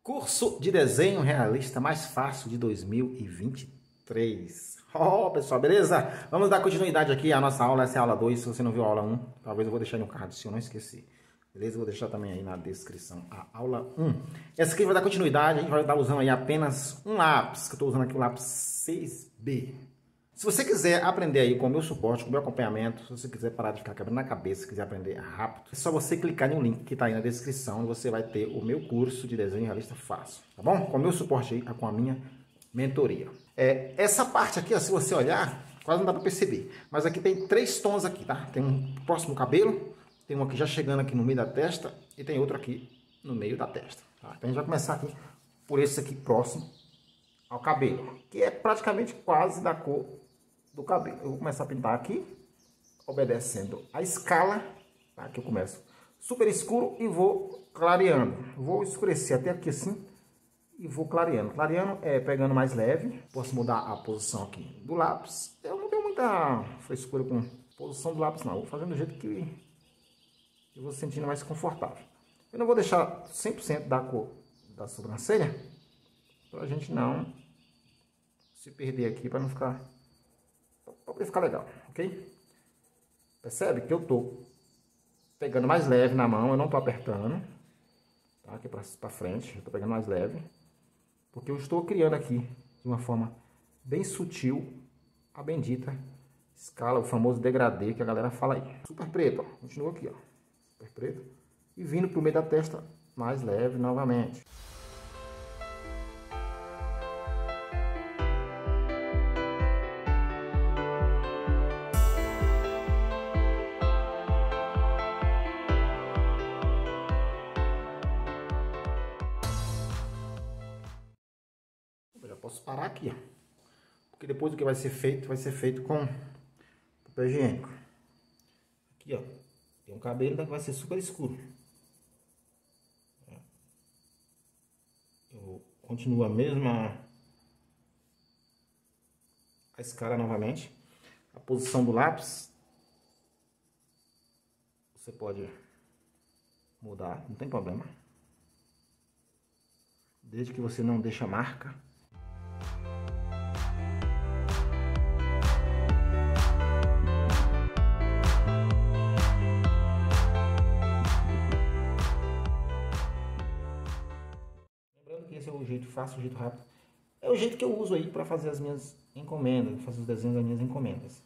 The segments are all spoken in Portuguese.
Curso de desenho realista mais fácil de 2023. Oh, pessoal, beleza? Vamos dar continuidade aqui à nossa aula. Essa é a aula 2. Se você não viu a aula 1, talvez eu vou deixar no card, se eu não esqueci. Beleza? Eu vou deixar também aí na descrição a aula 1. Essa aqui vai dar continuidade. A gente vai estar usando aí apenas um lápis, que eu estou usando aqui o lápis 6B. Se você quiser aprender aí com o meu suporte, com o meu acompanhamento, se você quiser parar de ficar quebrando na cabeça, se quiser aprender rápido, é só você clicar no link que está aí na descrição e você vai ter o meu curso de desenho realista fácil, tá bom? Com o meu suporte aí, com a minha mentoria. Essa parte aqui, ó, se você olhar, quase não dá para perceber, mas aqui tem 3 tons aqui, tá? Tem um próximo ao cabelo, tem um aqui já chegando aqui no meio da testa e tem outro aqui no meio da testa, tá? Então a gente vai começar aqui por esse aqui próximo ao cabelo, que é praticamente quase da cor do cabelo. Eu vou começar a pintar aqui, obedecendo a escala, tá? Que eu começo super escuro e vou clareando. Vou escurecer até aqui assim e vou clareando. Clareando pegando mais leve. Posso mudar a posição aqui do lápis. Eu não tenho muita frescura com a posição do lápis, não. Vou fazendo do jeito que eu vou sentindo mais confortável. Eu não vou deixar 100% da cor da sobrancelha, pra gente não se perder aqui, para não ficar... para poder ficar legal, ok? Percebe que eu tô pegando mais leve na mão, eu não tô apertando, tá? Aqui pra frente, eu tô pegando mais leve, porque eu estou criando aqui de uma forma bem sutil a bendita escala, o famoso degradê que a galera fala aí. Super preto, ó. Continua aqui, ó. Super preto. E vindo pro meio da testa mais leve novamente. Eu já posso parar aqui, ó, porque depois o que vai ser feito com papel higiênico. Aqui, ó, tem um cabelo que vai ser super escuro. Eu continuo a mesma escala novamente. A posição do lápis você pode mudar, não tem problema, desde que você não deixe a marca. Esse é o jeito fácil, o jeito rápido. É o jeito que eu uso aí para fazer as minhas encomendas, fazer os desenhos das minhas encomendas.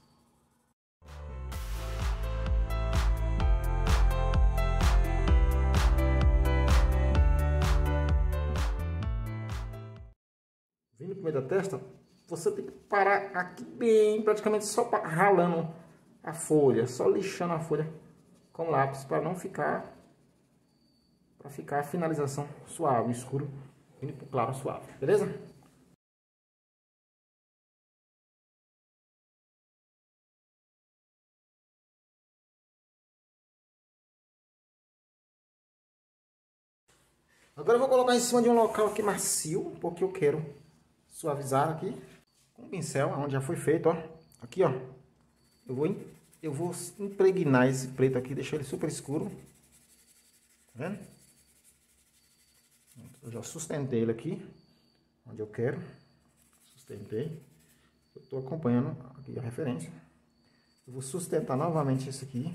Vindo pro meio da testa, você tem que parar aqui bem, praticamente só ralando a folha, só lixando a folha com lápis para não ficar, para ficar a finalização suave, escuro. Indo pro claro suave, beleza? Agora eu vou colocar em cima de um local aqui macio, porque eu quero suavizar aqui com o pincel, onde já foi feito, ó. Aqui, ó. Eu vou impregnar esse preto aqui, deixar ele super escuro. Tá vendo? Eu já sustentei ele aqui, onde eu quero. Sustentei. Eu estou acompanhando aqui a referência. Eu vou sustentar novamente esse aqui.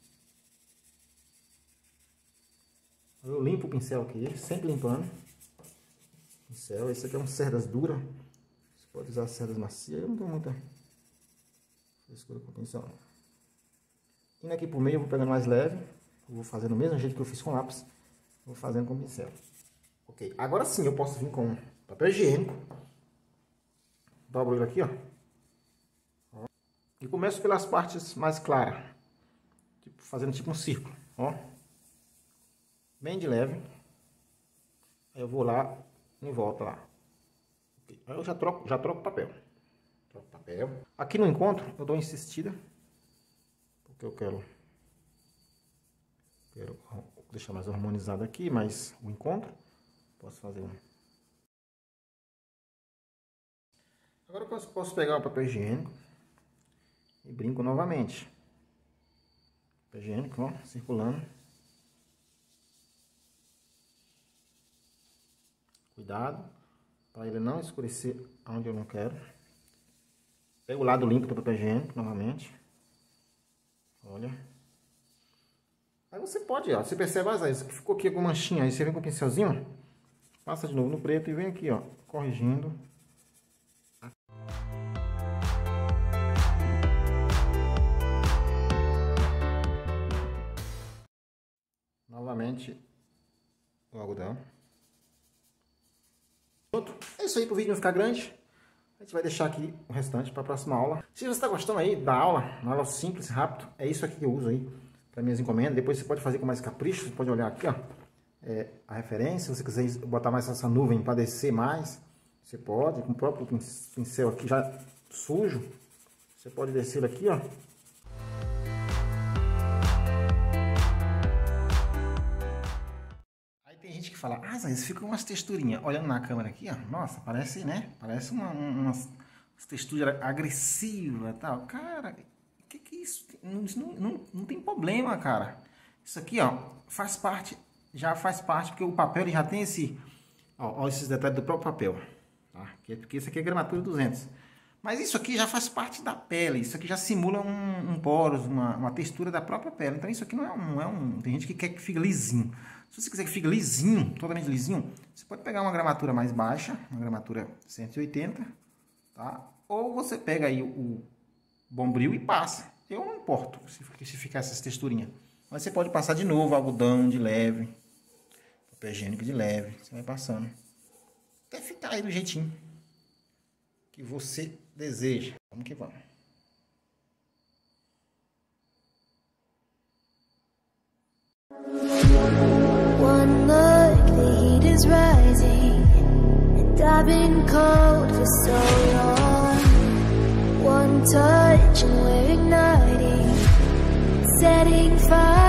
Eu limpo o pincel aqui, sempre limpando. Pincel, esse aqui é um cerdas dura. Você pode usar cerdas macias. Eu não tenho muita frescura com o pincel. Indo aqui por meio, eu vou pegando mais leve. Eu vou fazendo do mesmo jeito que eu fiz com lápis. Vou fazendo com o pincel. Ok, agora sim eu posso vir com papel higiênico. Dobro ele aqui, ó. E começo pelas partes mais claras. Fazendo tipo um círculo, ó. Bem de leve. Aí eu vou lá e volto lá. Okay. Aí eu já troco o papel. Troco o papel. Aqui no encontro eu dou uma insistida. Porque eu quero deixar mais harmonizado aqui, mas o encontro posso fazer um. Agora eu posso pegar o papel higiênico e brinco novamente. Papel higiênico, ó, circulando. Cuidado, para ele não escurecer onde eu não quero. Pega o lado limpo do papel higiênico, novamente. Olha. Aí você pode, ó, você percebe, ó, isso que ficou aqui com manchinha, aí você vem com o pincelzinho, ó, passa de novo no preto e vem aqui, ó, corrigindo. Novamente o algodão. Pronto, é isso aí para o vídeo não ficar grande. A gente vai deixar aqui o restante para a próxima aula. Se você está gostando aí da aula, uma aula simples, rápido, é isso aqui que eu uso aí para minhas encomendas. Depois você pode fazer com mais capricho, você pode olhar aqui, ó, a referência. Se você quiser botar mais essa nuvem para descer mais, você pode, com o próprio pincel aqui já sujo, você pode descer aqui, ó. Tem gente que fala, ah, Zé, fica umas texturinhas. Olhando na câmera aqui, ó, nossa, parece, né? Parece umas texturas agressivas e tal. Cara, que é isso? Não tem problema, cara. Isso aqui, ó, faz parte, porque o papel ele já tem ó, esses detalhes do próprio papel, tá? Porque isso aqui é gramatura 200. Mas isso aqui já faz parte da pele, isso aqui já simula um poros, uma textura da própria pele. Então isso aqui não é um... Tem gente que quer que fique lisinho. Se você quiser que fique lisinho, totalmente lisinho, você pode pegar uma gramatura mais baixa, uma gramatura 180, tá? Ou você pega aí o Bombril e passa. Eu não importo se ficar essas texturinhas. Mas você pode passar de novo algodão de leve, papel higiênico de leve, você vai passando. Até ficar aí do jeitinho que você deseja. Vamos que vamos. One look, the heat is rising, and I've been cold for so long. One touch and we're igniting, setting fire.